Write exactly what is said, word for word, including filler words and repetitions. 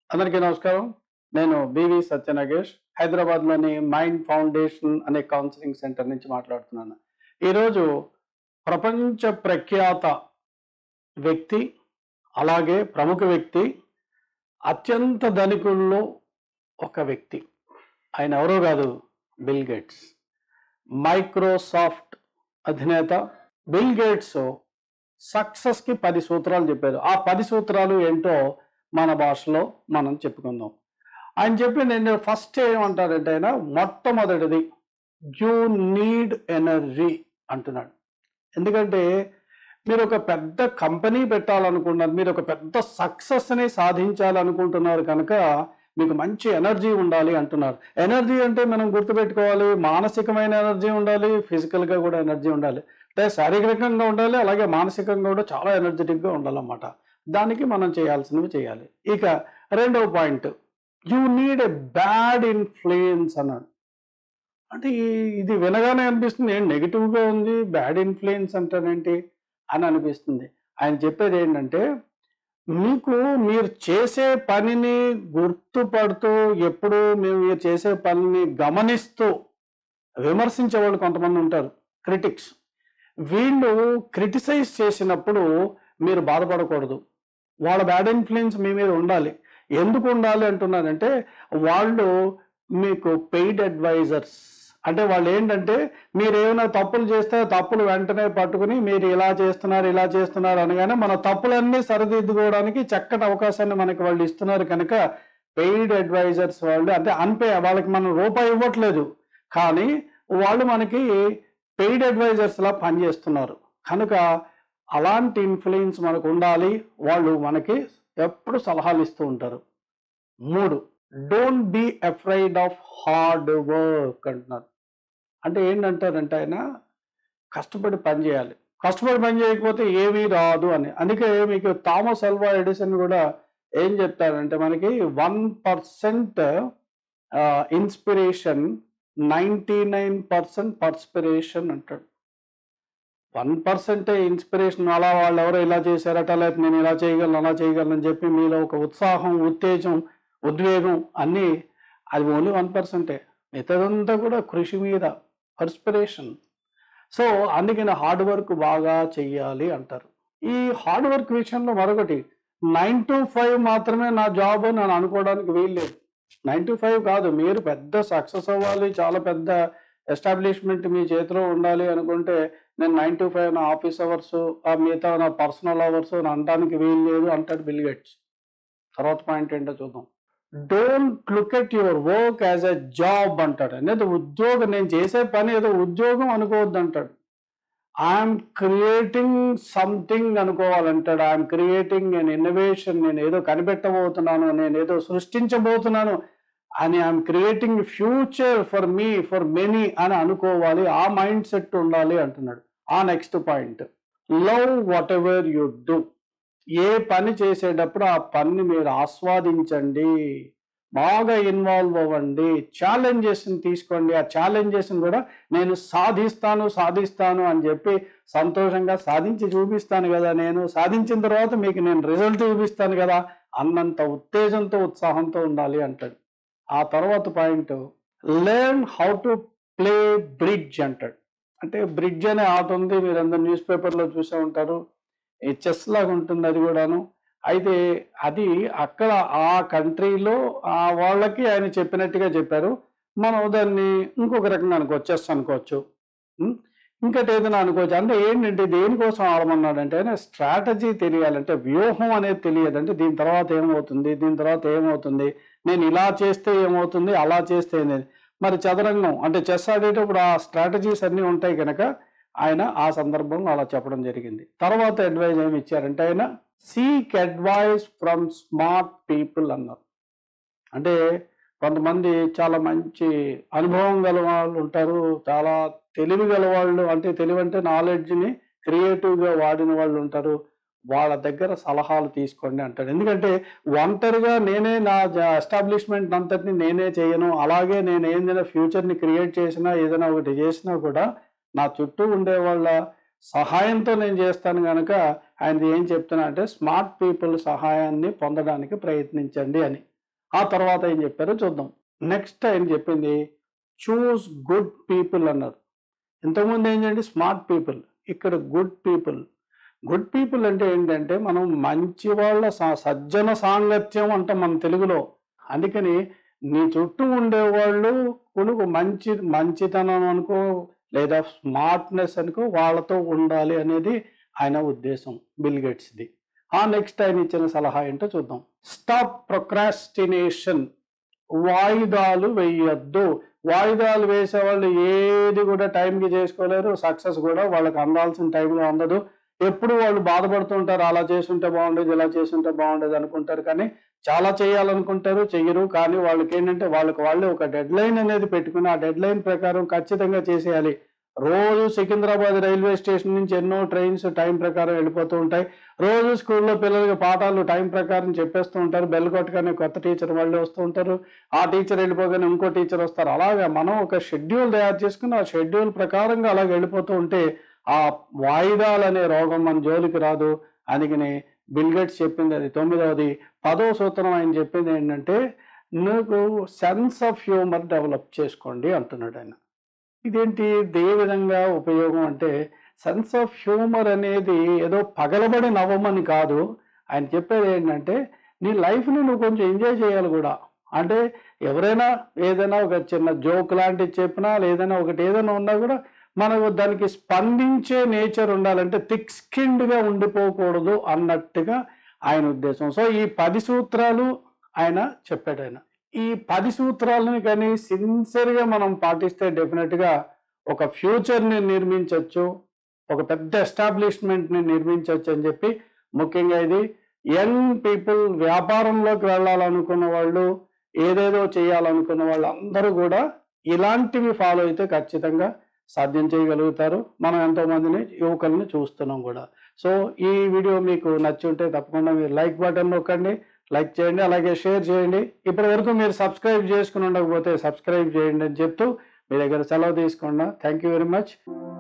అందరికీ నమస్కారం. నేను బి.వి.Satya Nagesh హైదరాబాద్‌లోని మైండ్ ఫౌండేషన్ అనే కౌన్సిలింగ్ సెంటర్ నుంచి మాట్లాడుతున్నాను. ఈరోజు ప్రపంచ ప్రఖ్యాత వ్యక్తి, అలాగే ప్రముఖ వ్యక్తి, అత్యంత ధనికుల్లో ఒక వ్యక్తి. ఆయన ఎవరో కాదు, బిల్ గేట్స్. మైక్రోసాఫ్ట్ అధినేత బిల్ గేట్స్ సక్సెస్‌కి పది సూత్రాలు చెప్పారు. ఆ పది సూత్రాలు ఏంటో మన భాషలో మనం చెప్పుకుందాం. ఆయన చెప్పి నేను ఫస్ట్ ఏమంటారంటే ఆయన మొట్టమొదటిది యూ నీడ్ ఎనర్జీ అంటున్నాడు. ఎందుకంటే మీరు ఒక పెద్ద కంపెనీ పెట్టాలనుకుంటున్నారు, మీరు ఒక పెద్ద సక్సెస్ని సాధించాలనుకుంటున్నారు కనుక మీకు మంచి ఎనర్జీ ఉండాలి అంటున్నారు. ఎనర్జీ అంటే మనం గుర్తుపెట్టుకోవాలి, మానసికమైన ఎనర్జీ ఉండాలి, ఫిజికల్గా కూడా ఎనర్జీ ఉండాలి. అంటే శారీరకంగా ఉండాలి, అలాగే మానసికంగా కూడా చాలా ఎనర్జెటిక్గా ఉండాలన్నమాట. దానికి మనం చేయాల్సినవి చేయాలి. ఇక రెండవ point, you need a bad influence అన్నాడు. అంటే ఇది వినగానే అనిపిస్తుంది, ఏం నెగిటివ్గా ఉంది, బ్యాడ్ ఇన్ఫ్లుయెన్స్ అంటారేంటి అని అనిపిస్తుంది. ఆయన చెప్పేది ఏంటంటే మీకు మీరు చేసే పనిని గుర్తుపడుతూ ఎప్పుడు మీరు చేసే పనిని గమనిస్తూ విమర్శించే వాళ్ళు కొంతమంది ఉంటారు, క్రిటిక్స్. వీళ్ళు క్రిటిసైజ్ చేసినప్పుడు మీరు బాధపడకూడదు. వాళ్ళ బ్యాడ్ ఇన్ఫ్లుయెన్స్ మీ మీద ఉండాలి. ఎందుకు ఉండాలి అంటున్నారంటే వాళ్ళు మీకు పెయిడ్ అడ్వైజర్స్. అంటే వాళ్ళు ఏంటంటే మీరు ఏమైనా తప్పులు చేస్తే తప్పులు వెంటనే పట్టుకుని మీరు ఇలా చేస్తున్నారు ఇలా చేస్తున్నారు అనగానే మన తప్పులన్నీ సరిదిద్దుకోవడానికి చక్కటి అవకాశాన్ని మనకి వాళ్ళు ఇస్తున్నారు కనుక పెయిడ్ అడ్వైజర్స్ వాళ్ళు. అంటే అన్పే, వాళ్ళకి మనం రూపాయి ఇవ్వట్లేదు, కానీ వాళ్ళు మనకి పెయిడ్ అడ్వైజర్స్లా పనిచేస్తున్నారు కనుక అలాంటి ఇన్ఫ్లుయెన్స్ మనకు ఉండాలి. వాళ్ళు మనకి ఎప్పుడు సలహాలు ఇస్తూ ఉంటారు. మూడు, don't be afraid of hard work అంటున్నారు. అంటే ఏంటంటారంటే ఆయన కష్టపడి పని చేయాలి, కష్టపడి పని చేయకపోతే ఏమీ రాదు అని. అందుకే మీకు థామస్ అల్వా ఎడిసన్ కూడా ఏం చెప్తారంటే మనకి one percent inspiration, ninety nine percent perspiration అంటాడు. వన్ పర్సెంటే ఇన్స్పిరేషన్, అలా వాళ్ళు ఎవరో ఇలా చేశారట, లేకపోతే నేను ఇలా చేయగలను అలా చేయగలను అని చెప్పి మీలో ఒక ఉత్సాహం, ఉత్తేజం, ఉద్వేగం అన్నీ, అది ఓన్లీ వన్ పర్సెంటే. మిగతాదంతా కూడా కృషి మీద, పర్స్పిరేషన్. సో అందుకని హార్డ్ వర్క్ బాగా చెయ్యాలి అంటారు. ఈ హార్డ్ వర్క్ విషయంలో మరొకటి, నైన్ టు ఫైవ్ మాత్రమే నా జాబ్ అని నేను అనుకోవడానికి వీల్లేదు. నైన్ టు ఫైవ్ కాదు, మీరు పెద్ద సక్సెస్ అవ్వాలి, చాలా పెద్ద ఎస్టాబ్లిష్మెంట్ మీ చేతిలో ఉండాలి అనుకుంటే నేను నైన్ టు ఫైవ్ నా ఆఫీస్ అవర్స్, ఆ మిగతా నా పర్సనల్ అవర్స్ అని అనడానికి వీలు లేదు అంటాడు బిల్ గేట్స్. తర్వాత పాయింట్ ఏంటో చూద్దాం. Don't look at your work as a job అంటాడు. అనేది ఉద్యోగం, నేను చేసే పని ఏదో ఉద్యోగం అనుకోవద్దు అంటాడు. ఐఎమ్ క్రియేటింగ్ సంథింగ్ అనుకోవాలంటాడు. ఐఎమ్ క్రియేటింగ్ ఎన్ ఇన్నోవేషన్, నేను ఏదో కనిపెట్టబోతున్నాను, నేను ఏదో సృష్టించబోతున్నాను అని, I'm creating future for me, for many అని అనుకోవాలి. ఆ మైండ్ సెట్ ఉండాలి అంటున్నాడు. ఆ next point, love whatever you do. ఏ పని చేసేటప్పుడు ఆ పనిని మీరు ఆస్వాదించండి, బాగా ఇన్వాల్వ్ అవ్వండి, ఛాలెంజెస్ని తీసుకోండి. ఆ ఛాలెంజెస్ని కూడా నేను సాధిస్తాను సాధిస్తాను అని చెప్పి సంతోషంగా సాధించి చూపిస్తాను కదా, నేను సాధించిన తర్వాత మీకు నేను రిజల్ట్ చూపిస్తాను కదా అన్నంత ఉత్తేజంతో, ఉత్సాహంతో ఉండాలి అంటాడు. ఆ తర్వాత point, learn how to play bridge అంటాడు. అంటే బ్రిడ్జ్ అనే ఆట ఉంది, మీరు అందరు న్యూస్ పేపర్లో చూసే ఉంటారు. ఈ చెస్ లాగా ఉంటుంది అది కూడాను. అయితే అది అక్కడ ఆ కంట్రీలో ఆ వాళ్ళకి ఆయన చెప్పినట్టుగా చెప్పారు. మనం దాన్ని ఇంకొక రకంగా అనుకోవచ్చు, చెస్ అనుకోవచ్చు, ఇంకటి ఏదైనా అనుకోవచ్చు. అంటే ఏంటంటే దేనికోసం ఆడమన్నాడంటే ఆయన స్ట్రాటజీ తెలియాలంటే, వ్యూహం అనేది తెలియదు. అంటే దీని తర్వాత ఏమవుతుంది, దీని తర్వాత ఏమవుతుంది, నేను ఇలా చేస్తే ఏమవుతుంది, అలా చేస్తే ఏమవుతుంది. మరి చదరంగం అంటే చెస్ ఆడేటప్పుడు ఆ స్ట్రాటజీస్ అన్నీ ఉంటాయి కనుక ఆయన ఆ సందర్భంలో అలా చెప్పడం జరిగింది. తర్వాత అడ్వైజ్ ఏమి ఇచ్చారంటే ఆయన seek advice from smart people అన్నారు. అంటే కొంతమంది చాలా మంచి అనుభవం గల వాళ్ళు ఉంటారు, చాలా తెలివి గల వాళ్ళు, అంటే తెలివి అంటే నాలెడ్జ్ని క్రియేటివ్గా వాడిన వాళ్ళు ఉంటారు. వాళ్ళ దగ్గర సలహాలు తీసుకోండి అంటాడు. ఎందుకంటే ఒంటరిగా నేనే నా ఎస్టాబ్లిష్మెంట్ అంతటిని నేనే చేయను, అలాగే నేను ఏదైనా ఫ్యూచర్ని క్రియేట్ చేసినా ఏదైనా ఒకటి చేసినా కూడా నా చుట్టూ ఉండే వాళ్ళ సహాయంతో నేను చేస్తాను కనుక ఆయన ఏం చెప్తున్నా అంటే స్మార్ట్ పీపుల్ సహాయాన్ని పొందడానికి ప్రయత్నించండి అని. ఆ తర్వాత ఏం చెప్పారో చూద్దాం. నెక్స్ట్ ఆయన చెప్పింది చూస్ గుడ్ పీపుల్ అన్నారు. ఇంతకుముందు ఏంటంటే స్మార్ట్ పీపుల్, ఇక్కడ గుడ్ పీపుల్. గుడ్ పీపుల్ అంటే ఏంటంటే మనం మంచి వాళ్ళ సజ్జన సాంగత్యం అంటాం మన తెలుగులో. అందుకని నీ చుట్టూ ఉండేవాళ్ళు కొనుకు మంచి మంచితనం అనుకో లేదా స్మార్ట్నెస్ అనుకో వాళ్ళతో ఉండాలి అనేది ఆయన ఉద్దేశం బిల్ గేట్స్ది. ఆ నెక్స్ట్ ఆయన ఇచ్చిన సలహా ఏంటో చూద్దాం. స్టాప్ ప్రొక్రాస్టినేషన్, వాయిదాలు వేయొద్దు. వాయిదాలు వేసేవాళ్ళు ఏది కూడా టైంకి చేసుకోలేరు, సక్సెస్ కూడా వాళ్ళకి అందాల్సిన టైంలో అందదు. ఎప్పుడు వాళ్ళు బాధపడుతుంటారు, అలా చేసుంటే బాగుండేది, ఇలా చేసుంటే బాగుండేది అనుకుంటారు, కానీ చాలా చేయాలనుకుంటారు, చెయ్యరు. కానీ వాళ్ళకి ఏంటంటే వాళ్ళకి వాళ్ళే ఒక డెడ్ లైన్ అనేది పెట్టుకుని ఆ డెడ్ లైన్ ప్రకారం ఖచ్చితంగా చేసేయాలి. రోజు సికింద్రాబాద్ రైల్వే స్టేషన్ నుంచి ఎన్నో ట్రైన్స్ టైం ప్రకారం వెళ్ళిపోతూ ఉంటాయి. రోజు స్కూల్లో పిల్లలకి పాఠాలు టైం ప్రకారం చెప్పేస్తూ ఉంటారు. బెల్ కొట్టగానే కొత్త టీచర్ వాళ్ళు వస్తూ ఉంటారు, ఆ టీచర్ వెళ్ళిపోగానే ఇంకో టీచర్ వస్తారు. అలాగా మనం ఒక షెడ్యూల్ తయారు చేసుకుని ఆ షెడ్యూల్ ప్రకారంగా అలాగ వెళ్ళిపోతూ ఉంటే ఆ వాయిదాలు అనే రోగం మన జోలికి రాదు. అందుకని బిల్ గేట్స్ చెప్పింది అది. తొమ్మిదవది పదో సూత్రం ఆయన చెప్పింది ఏంటంటే నువ్వు సెన్స్ ఆఫ్ హ్యూమర్ డెవలప్ చేసుకోండి అంటున్నాడు ఆయన. ఇదేంటి, ఏ విధంగా ఉపయోగం అంటే సెన్స్ ఆఫ్ హ్యూమర్ అనేది ఏదో పగలబడి నవ్వమని కాదు. ఆయన చెప్పేది ఏంటంటే నీ లైఫ్ని నువ్వు కొంచెం ఎంజాయ్ చేయాలి కూడా. అంటే ఎవరైనా ఏదైనా ఒక చిన్న జోక్ లాంటివి చెప్పినా లేదైనా ఒకటి ఏదైనా ఉన్నా కూడా మనకు దానికి స్పందించే నేచర్ ఉండాలంటే థిక్ స్కిన్డ్గా ఉండిపోకూడదు అన్నట్టుగా ఆయన ఉద్దేశం. సో ఈ పది సూత్రాలు ఆయన చెప్పాడు. ఆయన ఈ పది సూత్రాలను కానీ సిన్సియర్గా మనం పాటిస్తే డెఫినెట్గా ఒక ఫ్యూచర్ని నిర్మించవచ్చు, ఒక పెద్ద ఎస్టాబ్లిష్మెంట్ని నిర్మించవచ్చు అని చెప్పి, ముఖ్యంగా ఇది యంగ్ పీపుల్, వ్యాపారంలోకి వెళ్ళాలనుకున్న వాళ్ళు, ఏదేదో చేయాలనుకున్న వాళ్ళు అందరూ కూడా ఇలాంటివి ఫాలో అయితే ఖచ్చితంగా సాధ్యం చేయగలుగుతారు. మనం ఎంతోమందిని యువకుల్ని చూస్తున్నాం కూడా. సో ఈ వీడియో మీకు నచ్చి ఉంటే తప్పకుండా మీరు లైక్ బటన్ నొక్కండి, లైక్ చేయండి, అలాగే షేర్ చేయండి. ఇప్పటి వరకు మీరు సబ్స్క్రైబ్ చేసుకుని ఉండకపోతే సబ్స్క్రైబ్ చేయండి అని చెప్తూ మీ దగ్గర సెలవు తీసుకున్నా. Thank you very much.